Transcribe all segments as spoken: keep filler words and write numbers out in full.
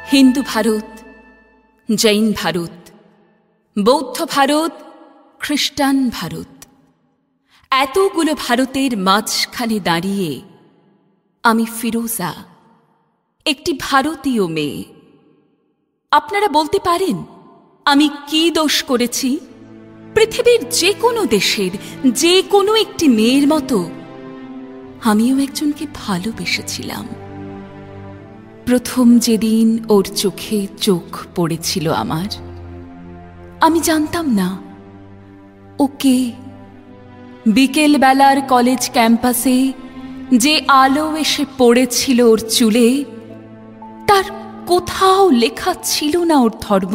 হিন্দু ভারত, জৈন ভারত, বৌদ্ধ ভারত, খ্রিস্টান ভারত, এতগুলো ভারতের মাঝখানে দাঁড়িয়ে আমি ফিরোজা, একটি ভারতীয় মেয়ে। আপনারা বলতে পারেন আমি কি দোষ করেছি? পৃথিবীর যে কোনো দেশের যে কোনো একটি মেয়ের মতো আমিও একজনকে ভালোবেসেছিলাম। প্রথম যেদিন ওর চোখে চোখ পড়েছিল আমার, আমি জানতাম না ওকে। বিকেল বেলার কলেজ ক্যাম্পাসে যে আলো এসে পড়েছিল ওর চুলে, তার কোথাও লেখা ছিল না ওর ধর্ম।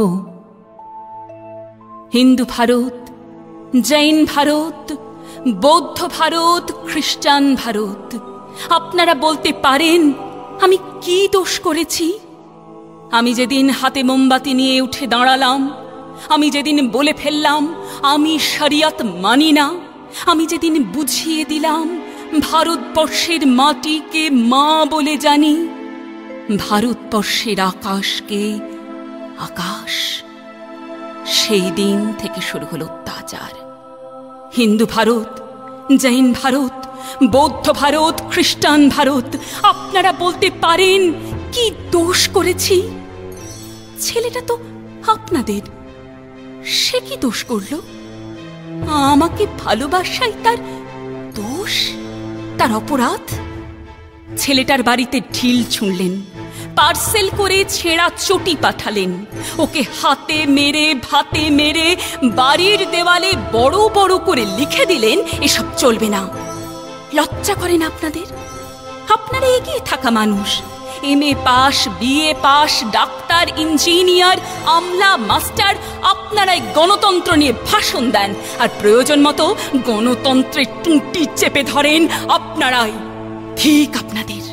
হিন্দু ভারত, জৈন ভারত, বৌদ্ধ ভারত, খ্রিস্টান ভারত, আপনারা বলতে পারেন আমি কি দোষ করেছি? আমি যেদিন হাতে মোমবাতি নিয়ে উঠে দাঁড়ালাম, আমি যেদিন বলে ফেললাম আমি শরিয়ত মানি না, আমি যেদিন বুঝিয়ে দিলাম ভারতবর্ষের মাটিকে মা বলে জানি, ভারতবর্ষের আকাশকে আকাশ, সেই দিন থেকে শুরু হলো অত্যাচার। হিন্দু ভারত, জৈন ভারত, বৌদ্ধ ভারত, খ্রিস্টান ভারত, আপনারা বলতে পারেন কি দোষ করেছি? ছেলেটা তো আপনাদের, সে কি দোষ করল? আমাকে ভালোবাসাই তার দোষ, তার অপরাধ? ছেলেটার বাড়িতে ঢিল ছুঁড়লেন, পার্সেল করে ছেঁড়া চটি পাঠালেন, ওকে হাতে মেরে ভাতে মেরে বাড়ির দেওয়ালে বড় বড় করে লিখে দিলেন এসব চলবে না। লজ্জা করেন আপনাদের? আপনারা এগিয়ে থাকা মানুষ, M A pass, BA pass, ডাক্তার, ইঞ্জিনিয়ার, আমলা, মাস্টার, আপনারাই গণতন্ত্র নিয়ে ভাষণ দেন আর প্রয়োজন মতো গণতন্ত্রের টুঁটি চেপে ধরেন আপনারাই। ঠিক আপনাদের।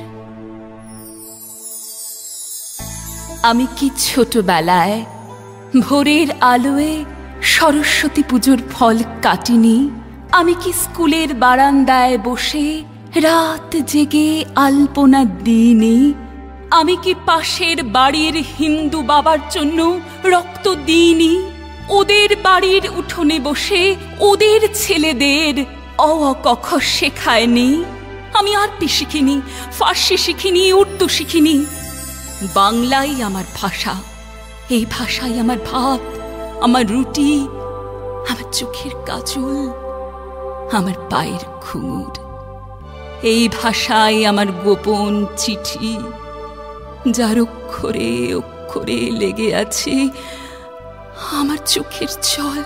আমি কি ছোটবেলায় ভোরের আলোয় সরস্বতী পুজোর ফল কাটিনি? আমি কি স্কুলের বারান্দায় বসে রাত জেগে আলপনা দিইনি? আমি কি পাশের বাড়ির হিন্দু বাবার জন্য রক্ত দিইনি? ওদের বাড়ির উঠোনে বসে ওদের ছেলেদের অ আ ক খ শেখায়নি? আমি আরবি শিখিনি, ফার্সি শিখিনি, উর্দু শিখিনি। বাংলাই আমার ভাষা, এই ভাষাই আমার ভাত, আমার রুটি, আমার চোখের কাজল, আমার পায়ের ঘুঙুর। এই ভাষায় আমার গোপন চিঠি, যার অক্ষরে অক্ষরে লেগে আছে আমার চোখের জল।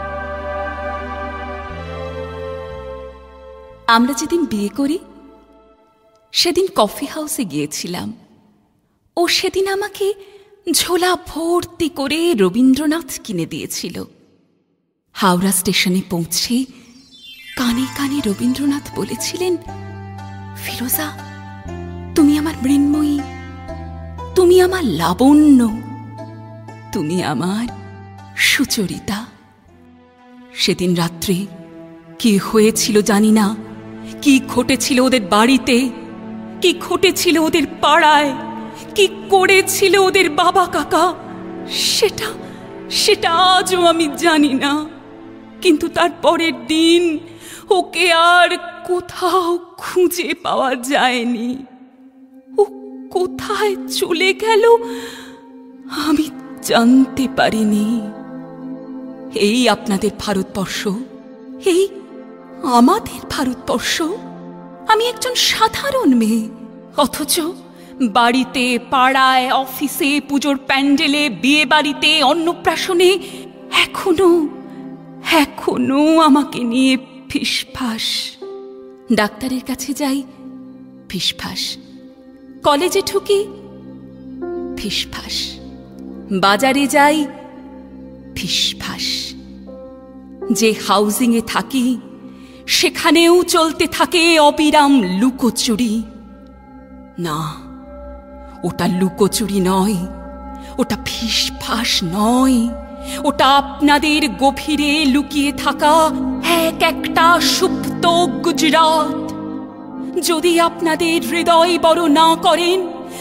আমরা যেদিন বিয়ে করি সেদিন কফি হাউসে গিয়েছিলাম। ও সেদিন আমাকে ঝোলা ভর্তি করে রবীন্দ্রনাথ কিনে দিয়েছিল। হাওড়া স্টেশনে পৌঁছে কানে কানে রবীন্দ্রনাথ বলেছিলেন, ফিরোজা, তুমি আমার মৃন্ময়ী, তুমি আমার লাবণ্য, তুমি আমার সুচরিতা। সেদিন রাত্রে কি হয়েছিল জানি না, কি ঘটেছিল ওদের বাড়িতে, কি ঘটেছিল ওদের পাড়ায়, কি করেছিল ওদের বাবা কাকা, সেটা সেটা আজও আমি জানি না। কিন্তু তার পরের দিন ওকে আর কোথাও খুঁজে পাওয়া যায়নি। ও কোথায় চলে গেল আমি জানতে পারিনি। এই আপনাদের ভারতবর্ষ, এই আমাদের ভারতবর্ষ। আমি একজন সাধারণ মেয়ে, অথচ বাড়িতে, পাড়ায়, অফিসে, পুজোর প্যান্ডেলে, বিয়ে বাড়িতে, অন্নপ্রাশনে এখনো এখনো আমাকে নিয়ে ফিসফাস। ডাক্তারের কাছে যাই, ফিসফাস। কলেজে ঢুকি, ফিসফাস। বাজারে যাই, ফিসফাস। যে হাউজিংয়ে থাকি সেখানেও চলতে থাকে অবিরাম লুকোচুরি। না, ওটা লুকোচুরি নয়, ওটা ফিসফাস নয়, ওটা আপনাদের গভীরে লুকিয়ে থাকা এক একটা সুপ্ত গুজরাট। যদি আপনাদের হৃদয় বড় না করেন,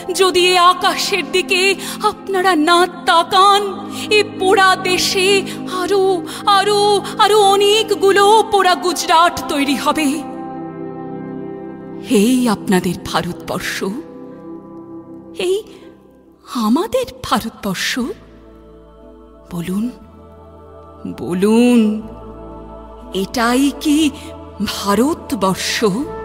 যদি এ আকাশের দিকে আপনারা না তাকান, এ পোড়া দেশে আরো আরো আরো অনেকগুলো পোড়া গুজরাট তৈরি হবে। এই আপনাদের ভারতবর্ষ, এই আমাদের ভারতবর্ষ। বলুন বলুন, এটাই কি ভারতবর্ষ?